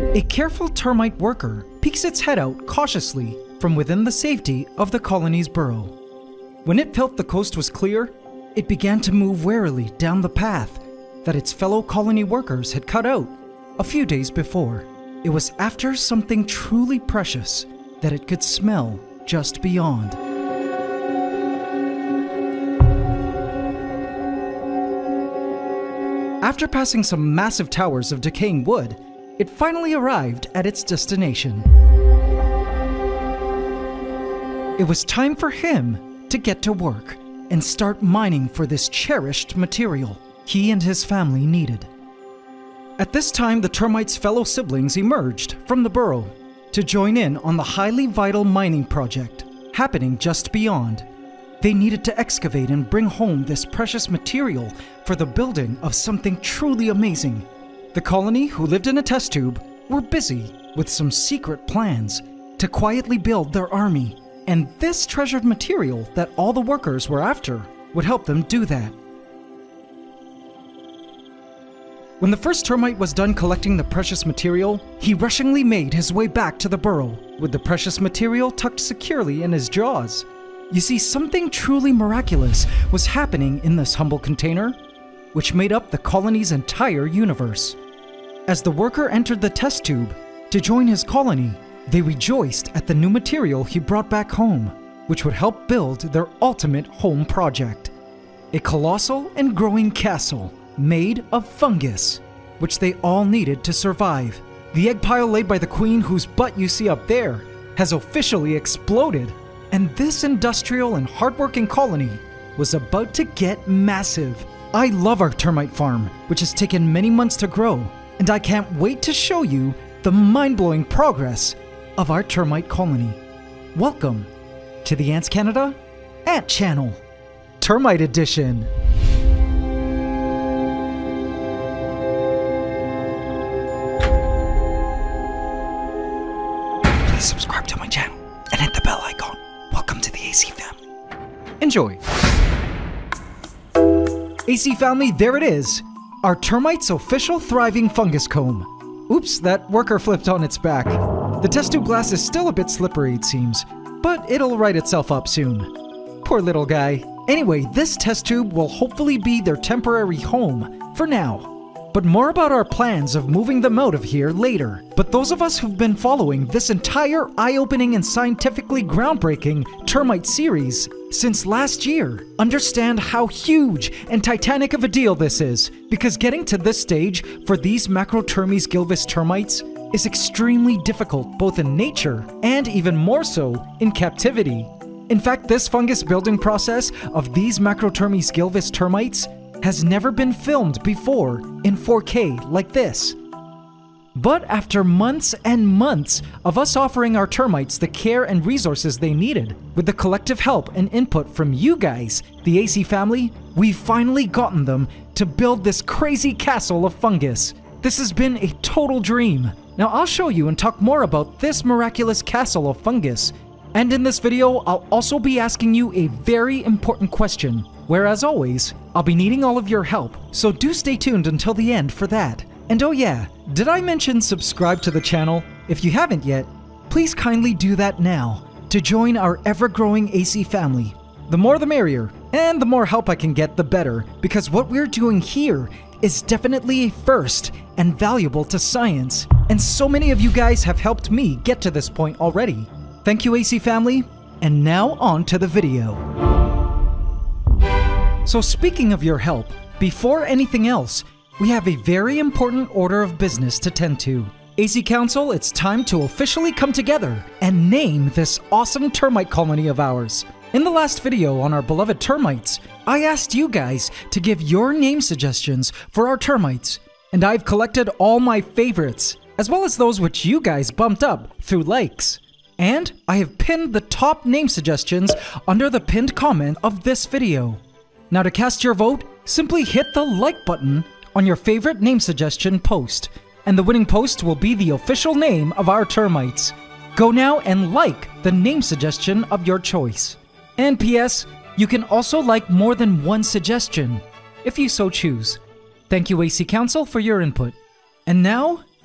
A careful termite worker peeks its head out cautiously from within the safety of the colony's burrow. When it felt the coast was clear, it began to move warily down the path that its fellow colony workers had cut out a few days before. It was after something truly precious that it could smell just beyond. After passing some massive towers of decaying wood, it finally arrived at its destination. It was time for him to get to work and start mining for this cherished material he and his family needed. At this time, the termites' fellow siblings emerged from the burrow to join in on the highly vital mining project happening just beyond. They needed to excavate and bring home this precious material for the building of something truly amazing. The colony, who lived in a test tube, were busy with some secret plans to quietly build their army, and this treasured material that all the workers were after would help them do that. When the first termite was done collecting the precious material, he rushingly made his way back to the burrow, with the precious material tucked securely in his jaws. You see, something truly miraculous was happening in this humble container, which made up the colony's entire universe. As the worker entered the test tube to join his colony, they rejoiced at the new material he brought back home, which would help build their ultimate home project. A colossal and growing castle made of fungus, which they all needed to survive. The egg pile laid by the queen, whose butt you see up there, has officially exploded, and this industrial and hardworking colony was about to get massive. I love our termite farm, which has taken many months to grow, and I can't wait to show you the mind-blowing progress of our termite colony. Welcome to the AntsCanada Ant Channel, Termite Edition. Please subscribe to my channel and hit the bell icon. Welcome to the AC family. Enjoy. AC family, there it is. Our termite's official thriving fungus comb. Oops, that worker flipped on its back. The test tube glass is still a bit slippery, it seems, but it'll right itself up soon. Poor little guy. Anyway, this test tube will hopefully be their temporary home for now. But more about our plans of moving them out of here later. But those of us who've been following this entire eye-opening and scientifically groundbreaking termite series since last year understand how huge and titanic of a deal this is, because getting to this stage for these Macrotermes gilvus termites is extremely difficult both in nature and even more so in captivity. In fact, this fungus building process of these Macrotermes gilvus termites has never been filmed before in 4K like this. But after months and months of us offering our termites the care and resources they needed, with the collective help and input from you guys, the AC family, we've finally gotten them to build this crazy castle of fungus. This has been a total dream. Now I'll show you and talk more about this miraculous castle of fungus. And in this video, I'll also be asking you a very important question, where as always, I'll be needing all of your help, so do stay tuned until the end for that. And oh yeah, did I mention subscribe to the channel? If you haven't yet, please kindly do that now to join our ever-growing AC family. The more the merrier, and the more help I can get, the better, because what we're doing here is definitely a first and valuable to science, and so many of you guys have helped me get to this point already. Thank you, AC family, and now on to the video. So speaking of your help, before anything else, we have a very important order of business to tend to. AC Council, it's time to officially come together and name this awesome termite colony of ours. In the last video on our beloved termites, I asked you guys to give your name suggestions for our termites, and I've collected all my favorites, as well as those which you guys bumped up through likes. And I have pinned the top name suggestions under the pinned comment of this video. Now to cast your vote, simply hit the like button on your favorite name suggestion post, and the winning post will be the official name of our termites. Go now and like the name suggestion of your choice. And PS, you can also like more than one suggestion, if you so choose. Thank you AC Council for your input. And now,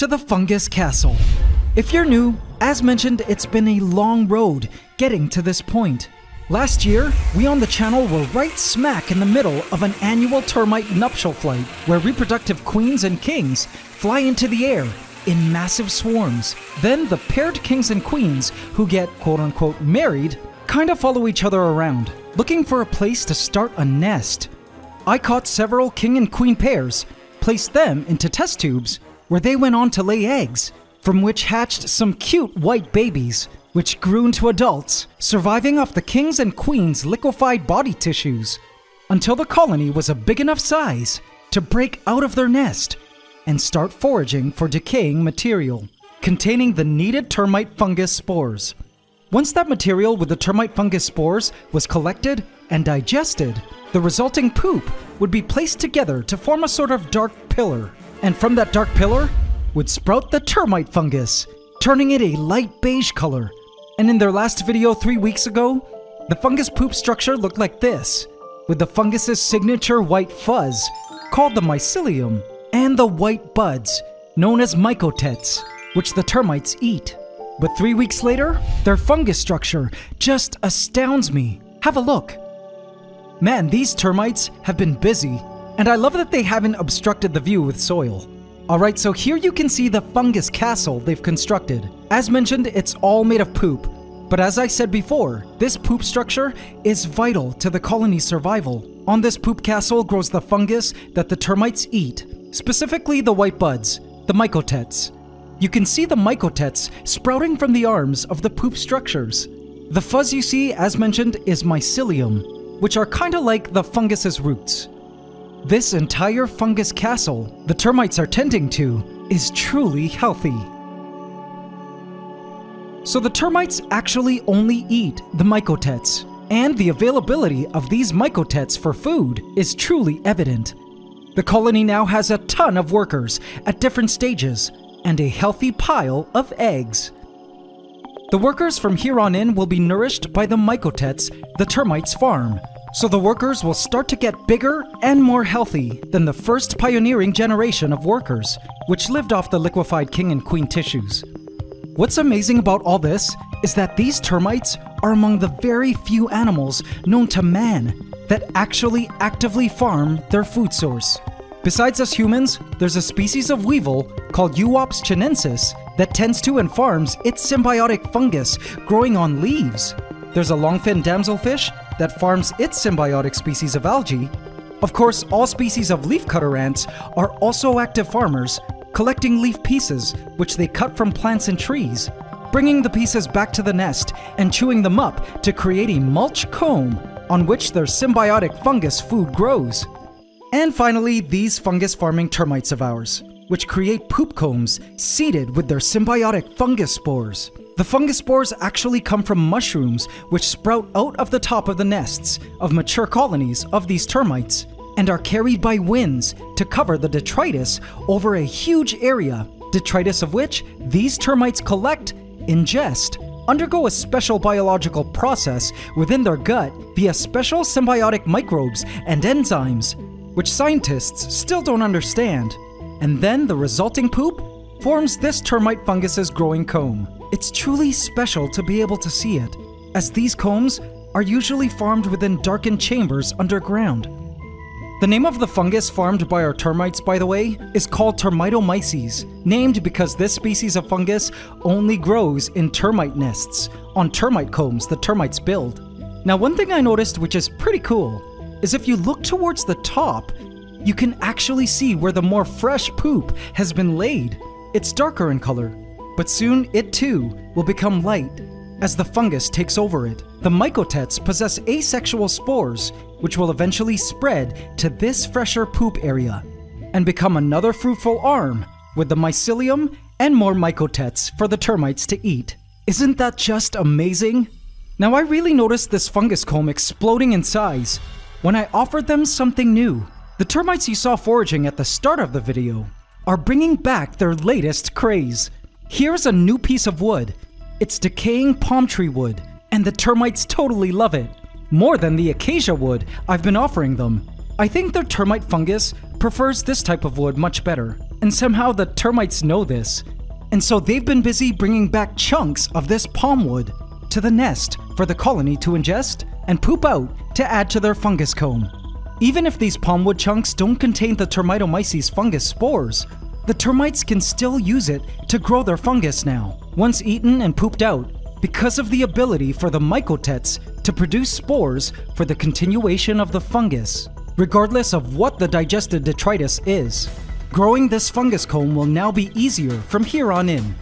to the fungus castle. If you're new, as mentioned, it's been a long road getting to this point. Last year, we on the channel were right smack in the middle of an annual termite nuptial flight where reproductive queens and kings fly into the air in massive swarms. Then the paired kings and queens who get quote-unquote married kinda follow each other around, looking for a place to start a nest. I caught several king and queen pairs, placed them into test tubes where they went on to lay eggs, from which hatched some cute white babies, which grew into adults, surviving off the kings and queens' liquefied body tissues, until the colony was a big enough size to break out of their nest and start foraging for decaying material, containing the needed termite fungus spores. Once that material with the termite fungus spores was collected and digested, the resulting poop would be placed together to form a sort of dark pillar, and from that dark pillar would sprout the termite fungus, turning it a light beige color. And in their last video 3 weeks ago, the fungus poop structure looked like this, with the fungus's signature white fuzz, called the mycelium, and the white buds, known as mycotets, which the termites eat. But 3 weeks later, their fungus structure just astounds me. Have a look. Man, these termites have been busy, and I love that they haven't obstructed the view with soil. Alright, so here you can see the fungus castle they've constructed. As mentioned, it's all made of poop. But as I said before, this poop structure is vital to the colony's survival. On this poop castle grows the fungus that the termites eat, specifically the white buds, the mycotets. You can see the mycotets sprouting from the arms of the poop structures. The fuzz you see, as mentioned, is mycelium, which are kinda like the fungus's roots. This entire fungus castle the termites are tending to is truly healthy. So the termites actually only eat the mycotets, and the availability of these mycotets for food is truly evident. The colony now has a ton of workers at different stages, and a healthy pile of eggs. The workers from here on in will be nourished by the mycotets the termites farm, so the workers will start to get bigger and more healthy than the first pioneering generation of workers, which lived off the liquefied king and queen tissues. What's amazing about all this is that these termites are among the very few animals known to man that actually actively farm their food source. Besides us humans, there's a species of weevil called Euops chinensis that tends to and farms its symbiotic fungus growing on leaves. There's a longfin damselfish that farms its symbiotic species of algae. Of course, all species of leafcutter ants are also active farmers, collecting leaf pieces, which they cut from plants and trees, bringing the pieces back to the nest and chewing them up to create a mulch comb on which their symbiotic fungus food grows. And finally, these fungus-farming termites of ours, which create poop combs seeded with their symbiotic fungus spores. The fungus spores actually come from mushrooms which sprout out of the top of the nests of mature colonies of these termites and are carried by winds to cover the detritus over a huge area, detritus of which these termites collect, ingest, undergo a special biological process within their gut via special symbiotic microbes and enzymes, which scientists still don't understand. And then the resulting poop forms this termite fungus's growing comb. It's truly special to be able to see it, as these combs are usually farmed within darkened chambers underground. The name of the fungus farmed by our termites, by the way, is called termitomyces, named because this species of fungus only grows in termite nests, on termite combs the termites build. Now, one thing I noticed which is pretty cool, is if you look towards the top, you can actually see where the more fresh poop has been laid. It's darker in color, but soon it too will become light as the fungus takes over it. The mycotets possess asexual spores, which will eventually spread to this fresher poop area and become another fruitful arm with the mycelium and more mycotets for the termites to eat. Isn't that just amazing? Now, I really noticed this fungus comb exploding in size when I offered them something new. The termites you saw foraging at the start of the video are bringing back their latest craze. Here's a new piece of wood. It's decaying palm tree wood, and the termites totally love it. More than the acacia wood I've been offering them. I think their termite fungus prefers this type of wood much better, and somehow the termites know this. And so they've been busy bringing back chunks of this palm wood to the nest for the colony to ingest and poop out to add to their fungus comb. Even if these palm wood chunks don't contain the termitomyces fungus spores, the termites can still use it to grow their fungus now, once eaten and pooped out, because of the ability for the Macrotermes to produce spores for the continuation of the fungus, regardless of what the digested detritus is. Growing this fungus comb will now be easier from here on in.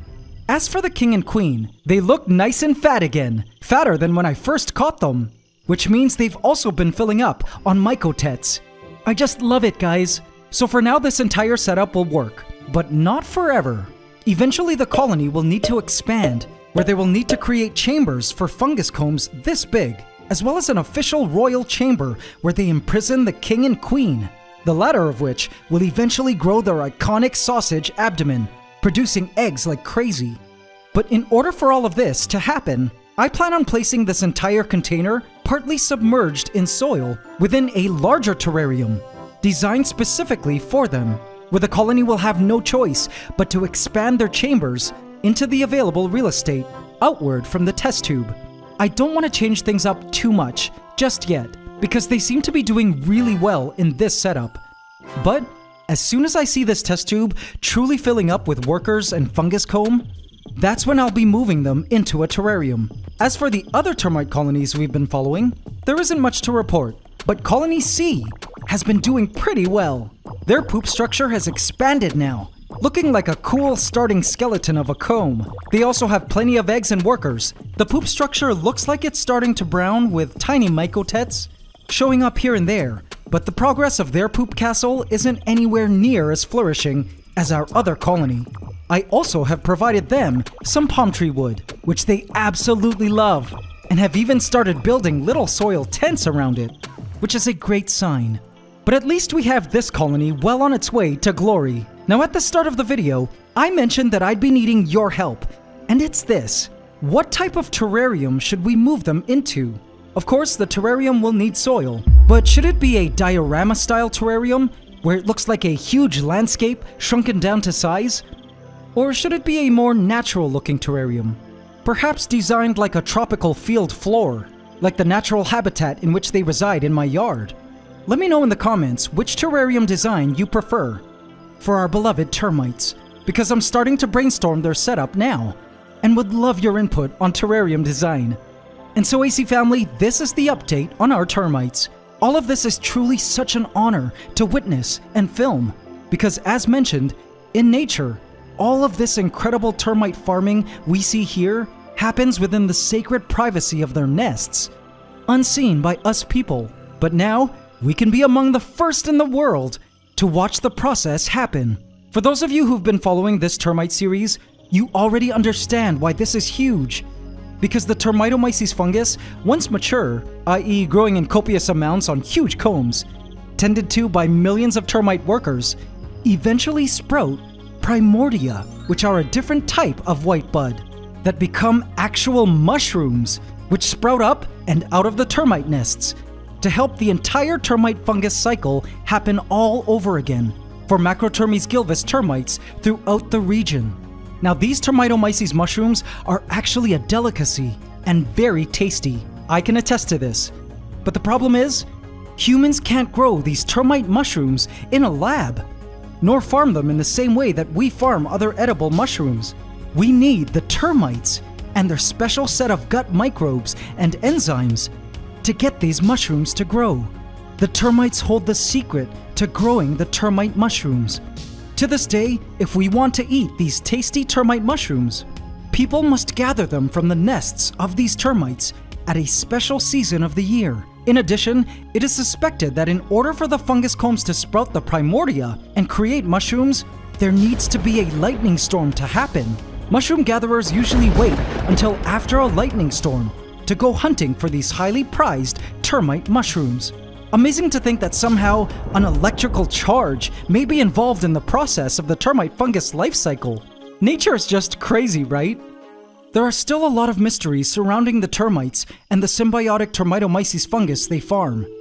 As for the king and queen, they look nice and fat again, fatter than when I first caught them, which means they've also been filling up on Macrotermes. I just love it, guys. So for now, this entire setup will work, but not forever. Eventually, the colony will need to expand, where they will need to create chambers for fungus combs this big, as well as an official royal chamber where they imprison the king and queen, the latter of which will eventually grow their iconic sausage abdomen, producing eggs like crazy. But in order for all of this to happen, I plan on placing this entire container partly submerged in soil within a larger terrarium, designed specifically for them, where the colony will have no choice but to expand their chambers into the available real estate outward from the test tube. I don't want to change things up too much just yet, because they seem to be doing really well in this setup. But as soon as I see this test tube truly filling up with workers and fungus comb, that's when I'll be moving them into a terrarium. As for the other termite colonies we've been following, there isn't much to report, but Colony C has been doing pretty well. Their poop structure has expanded now, looking like a cool starting skeleton of a comb. They also have plenty of eggs and workers. The poop structure looks like it's starting to brown with tiny Macrotermes showing up here and there, but the progress of their poop castle isn't anywhere near as flourishing as our other colony. I also have provided them some palm tree wood, which they absolutely love, and have even started building little soil tents around it, which is a great sign. But at least we have this colony well on its way to glory. Now, at the start of the video, I mentioned that I'd be needing your help, and it's this. What type of terrarium should we move them into? Of course, the terrarium will need soil, but should it be a diorama-style terrarium, where it looks like a huge landscape shrunken down to size? Or should it be a more natural-looking terrarium, perhaps designed like a tropical field floor, like the natural habitat in which they reside in my yard? Let me know in the comments which terrarium design you prefer for our beloved termites, because I'm starting to brainstorm their setup now, and would love your input on terrarium design. And so AC family, this is the update on our termites. All of this is truly such an honor to witness and film, because as mentioned, in nature, all of this incredible termite farming we see here happens within the sacred privacy of their nests, unseen by us people. But now, we can be among the first in the world to watch the process happen. For those of you who've been following this termite series, you already understand why this is huge. Because the termitomyces fungus, once mature, i.e. growing in copious amounts on huge combs, tended to by millions of termite workers, eventually sprout primordia, which are a different type of white bud, that become actual mushrooms, which sprout up and out of the termite nests, to help the entire termite fungus cycle happen all over again for Macrotermes gilvus termites throughout the region. Now, these termitomyces mushrooms are actually a delicacy and very tasty. I can attest to this. But the problem is, humans can't grow these termite mushrooms in a lab, nor farm them in the same way that we farm other edible mushrooms. We need the termites and their special set of gut microbes and enzymes to get these mushrooms to grow. The termites hold the secret to growing the termite mushrooms. To this day, if we want to eat these tasty termite mushrooms, people must gather them from the nests of these termites at a special season of the year. In addition, it is suspected that in order for the fungus combs to sprout the primordia and create mushrooms, there needs to be a lightning storm to happen. Mushroom gatherers usually wait until after a lightning storm to go hunting for these highly prized termite mushrooms. Amazing to think that somehow an electrical charge may be involved in the process of the termite fungus life cycle. Nature is just crazy, right? There are still a lot of mysteries surrounding the termites and the symbiotic termitomyces fungus they farm.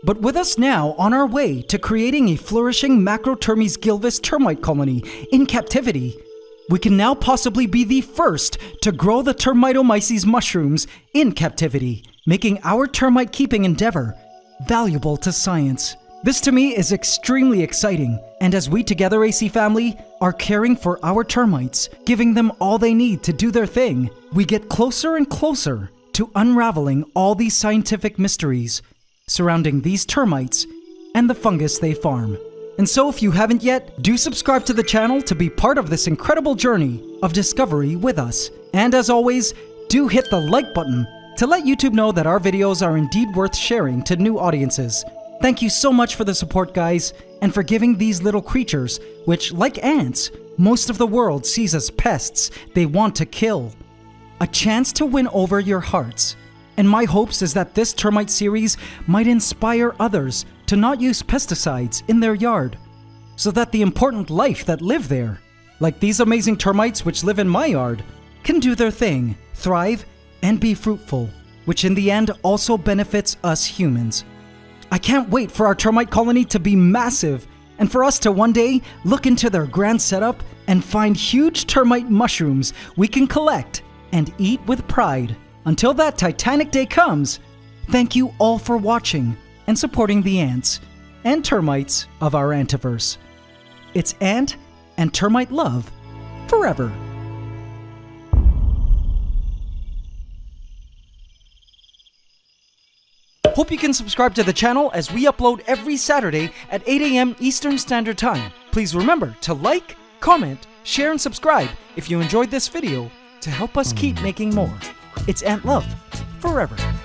But with us now on our way to creating a flourishing Macrotermes gilvus termite colony in captivity, we can now possibly be the first to grow the termitomyces mushrooms in captivity, making our termite keeping endeavor valuable to science. This to me is extremely exciting, and as we together, AC family, are caring for our termites, giving them all they need to do their thing, we get closer and closer to unraveling all these scientific mysteries surrounding these termites and the fungus they farm. And so if you haven't yet, do subscribe to the channel to be part of this incredible journey of discovery with us. And as always, do hit the like button to let YouTube know that our videos are indeed worth sharing to new audiences. Thank you so much for the support, guys, and for giving these little creatures, which, like ants, most of the world sees as pests they want to kill, a chance to win over your hearts. And my hopes is that this termite series might inspire others to not use pesticides in their yard, so that the important life that live there, like these amazing termites which live in my yard, can do their thing, thrive, and be fruitful, which in the end also benefits us humans. I can't wait for our termite colony to be massive, and for us to one day look into their grand setup and find huge termite mushrooms we can collect and eat with pride. Until that titanic day comes, thank you all for watching and supporting the ants and termites of our Antiverse. It's ant and termite love forever. Hope you can subscribe to the channel as we upload every Saturday at 8 AM Eastern Standard Time. Please remember to like, comment, share, and subscribe if you enjoyed this video to help us keep making more. It's ant love forever.